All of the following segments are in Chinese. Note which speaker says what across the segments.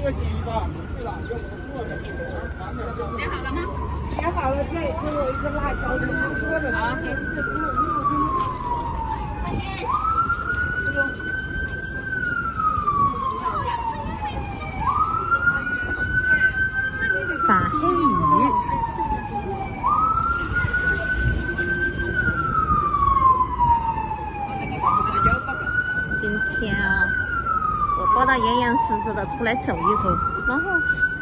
Speaker 1: 煎好了吗？
Speaker 2: 煎好了，再给我一个辣椒的，说的。
Speaker 1: 好 ，OK。
Speaker 3: 撒黑鱼。今天啊，我包得严严实实的出来走一走，然后，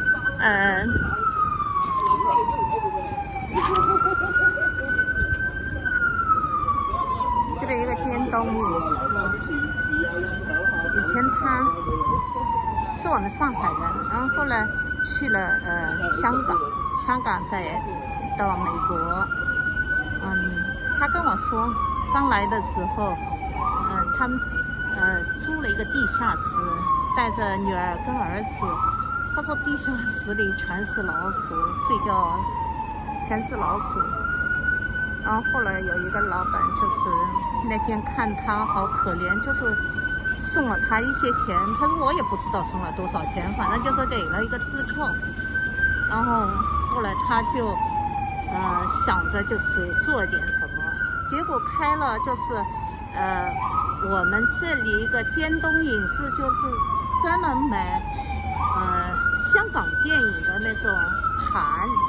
Speaker 3: 这边有个尖东饮食，以前他是我们上海人，然后后来去了香港再到美国，他跟我说，刚来的时候，他们租了一个地下室，带着女儿跟儿子，他说地下室里全是老鼠，睡觉全是老鼠。然后后来有一个老板，就是那天看他好可怜，就是送了他一些钱，他说我也不知道送了多少钱，反正就是给了一个支票。然后后来他就想着就是做点什么，结果开了就是我们这里一个尖东影视，就是专门买香港电影的那种盘。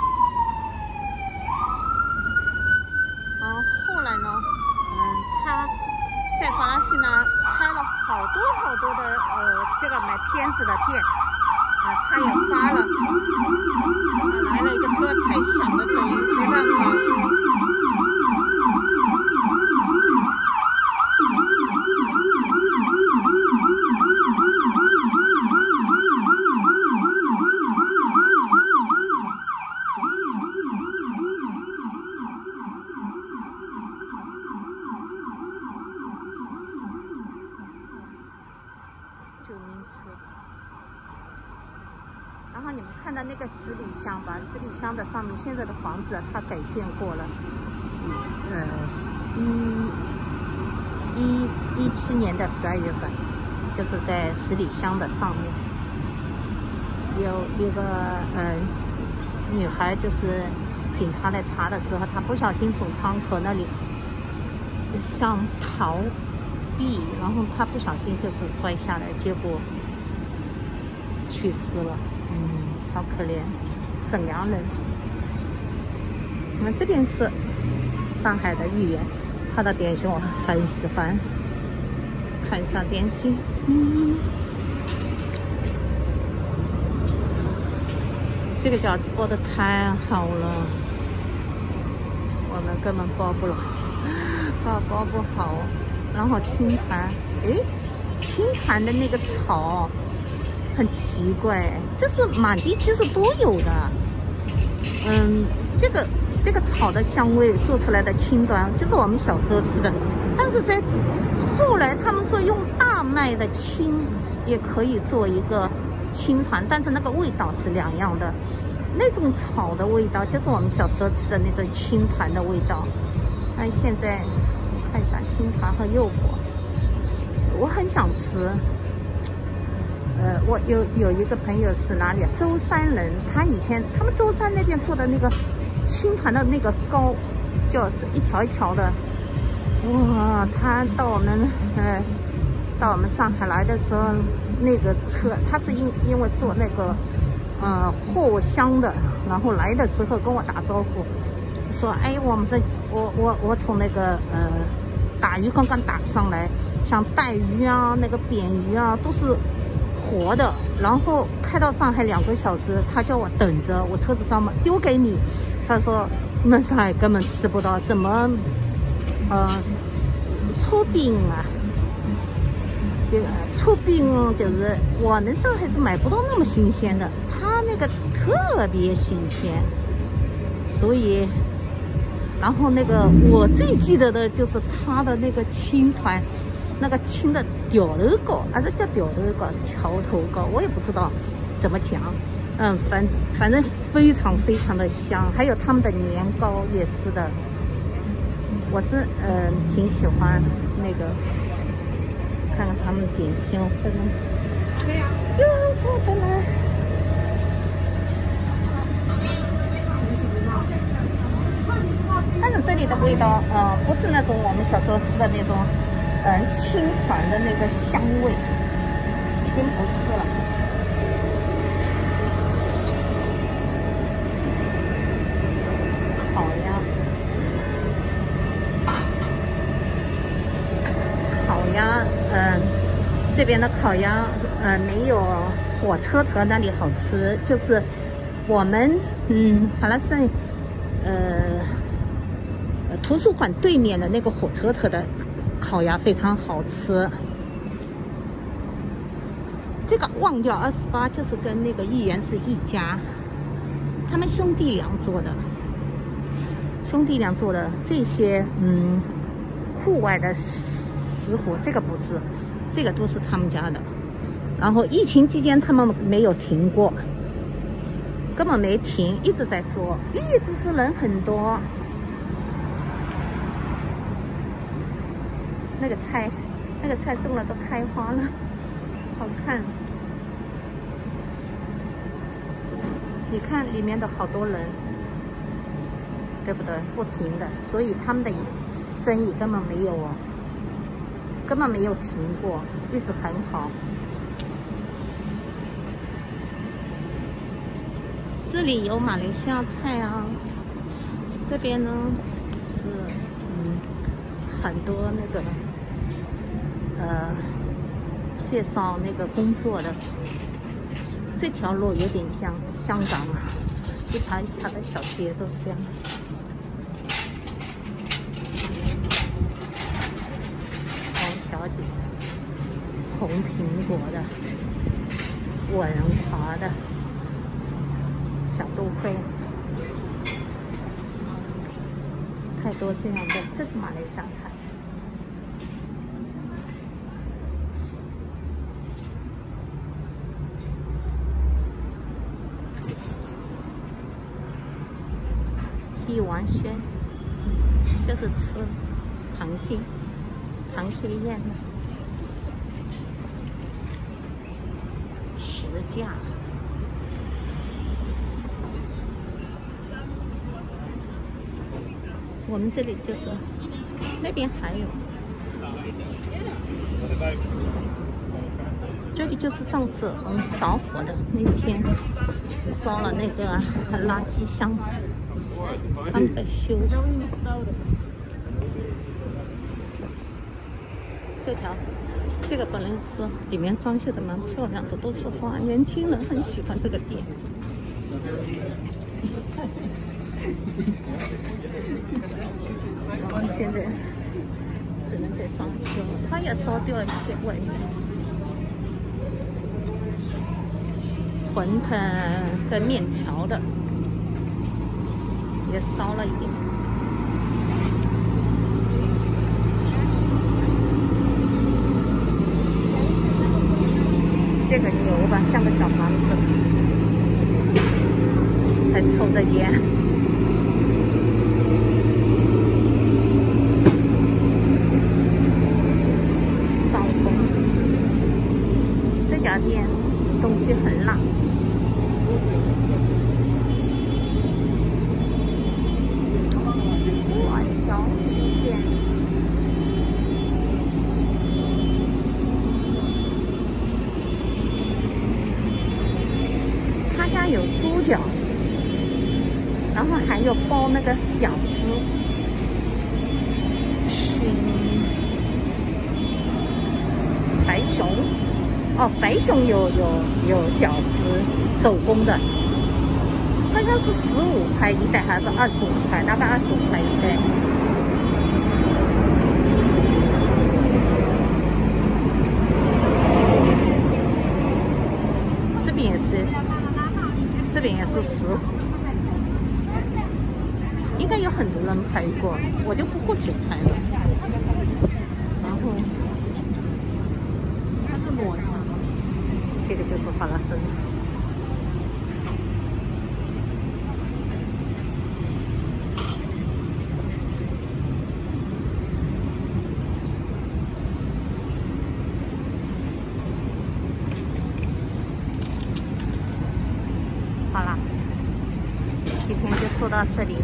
Speaker 3: 然后后来呢，他在法拉盛呢开了好多的这个买片子的店，他也发了，来了一个车太响的声音，没办法。救命车。然后你们看到那个十里香吧，十里香的上面现在的房子它改建过了，17年的12月份，就是在十里香的上面有一个女孩，就是警察来查的时候，她不小心从窗口那里想逃避，然后她不小心就是摔下来，结果去世了。好可怜，沈阳人。这边是上海的豫园，它的点心我很喜欢。看一下点心，这个饺子包的太好了，我们根本包不了，包不好。然后青团，青团的那个草很奇怪，就是满地其实都有的。这个草的香味做出来的青团，就是我们小时候吃的。但是在后来他们说用大麦的青也可以做一个青团，但是那个味道是两样的。那种草的味道就是我们小时候吃的那种青团的味道。但现在看一下青团和柚果，我很想吃。我有一个朋友是哪里啊？舟山人，他们舟山那边做的那个青团的那个糕，就是一条一条的。哇，他到我们上海来的时候，那个车他是因为做那个货箱的，然后来的时候跟我打招呼，说我从那个打鱼刚刚打上来，像带鱼啊、那个扁鱼啊都是活的，然后开到上海2个小时，他叫我等着，我车子上面丢给你。他说你们上海根本吃不到什么粗饼啊，这个粗饼就是我们上海是买不到那么新鲜的，他那个特别新鲜。所以然后那个我最记得的就是他的那个青团，那个青的吊头糕，还是叫吊头糕、条头糕，我也不知道怎么讲。反正非常非常的香，还有他们的年糕也是的。我是挺喜欢那个，看看他们点心，这个。对呀。 又过得来。但是这里的味道，不是那种我们小时候吃的那种，清爽的那个香味，已经不是了。烤鸭，这边的烤鸭，没有火车头那里好吃，就是我们，法拉盛，图书馆对面的那个火车头的烤鸭非常好吃。这个旺角28就是跟那个益源是一家，他们兄弟俩做的。这些户外的食谱，这个不是，这个都是他们家的。然后疫情期间他们没有停过，根本没停，一直在做，一直是人很多。那个菜种了都开花了，好看。你看里面的好多人，对不对？不停的，所以他们的生意根本没有停过，一直很好。这里有马来西亚菜啊，这边呢是很多那个介绍那个工作的。这条路有点像香港啊，一条一条的小街都是这样。红小姐，红苹果的，文华的，小都会，太多这样的，这是马来西亚菜。帝王轩就是吃螃蟹宴的石架。我们这里就是，那边还有，这里就是上次着火的那天烧了那个垃圾箱。他们在修。这个本来是里面装修的蛮漂亮的，都是花，年轻人很喜欢这个店。然后现在只能在装修，它也烧掉一些外面。馄饨跟面条的。也烧了一点，这个牛吧像个小房子，还抽着烟。招风，这家店东西很辣。条线，他家有猪脚，然后还有包那个饺子，白熊，白熊有饺子，手工的。好像是15块一袋还是25块，大概25块一袋。这边也是15，应该有很多人拍过，我就不过去拍了。然后它是抹茶，这个就是法拉盛。 到这里，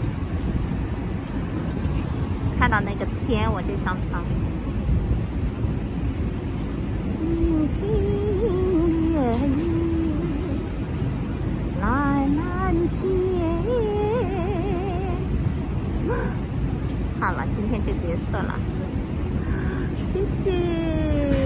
Speaker 3: 看到那个天我就想唱。轻轻夜雨，蓝蓝天。好了，今天就结束了，谢谢。